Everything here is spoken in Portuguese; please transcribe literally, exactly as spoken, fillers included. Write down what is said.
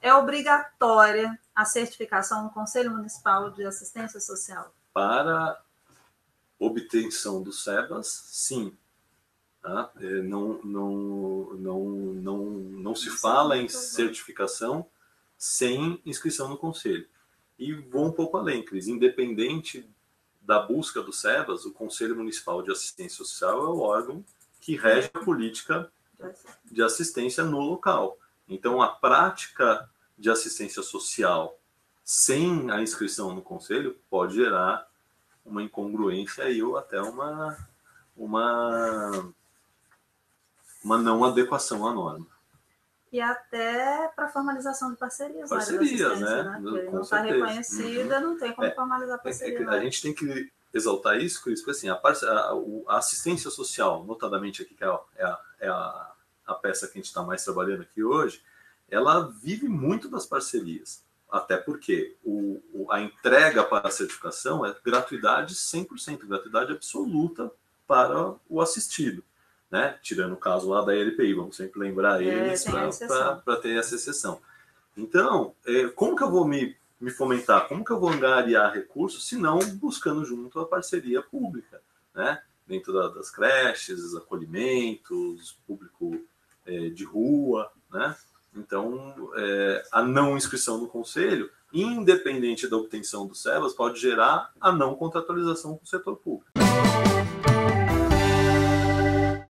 É obrigatória a certificação no Conselho Municipal de Assistência Social? Para obtenção do SEBAS, sim. Tá? Não, não, não, não, não se fala em certificação sem inscrição no Conselho. E vou um pouco além, Cris. Independente da busca do SEBAS, o Conselho Municipal de Assistência Social é o órgão que rege a política de assistência no local. Então, a prática de assistência social sem a inscrição no Conselho pode gerar uma incongruência aí, ou até uma, uma, uma não adequação à norma. E até para formalização de parcerias. Parcerias, né? né? Porque não está reconhecida, uhum. Não tem como é, formalizar parceria. É, é, a gente tem que exaltar isso, Cris, porque assim, a, a, a assistência social, notadamente aqui, que é a, é a, é a, a peça que a gente está mais trabalhando aqui hoje, ela vive muito das parcerias. Até porque o, o, a entrega para a certificação é gratuidade cem por cento, gratuidade absoluta para o assistido. Né? Tirando o caso lá da L P I, vamos sempre lembrar é, eles para ter essa exceção. Então, é, como que eu vou me, me fomentar? Como que eu vou angariar recursos, se não buscando junto a parceria pública? Né? Dentro da, das creches, acolhimentos, público é, de rua, né? Então, é, a não inscrição no Conselho, independente da obtenção do SEBAS, pode gerar a não contratualização com o setor público.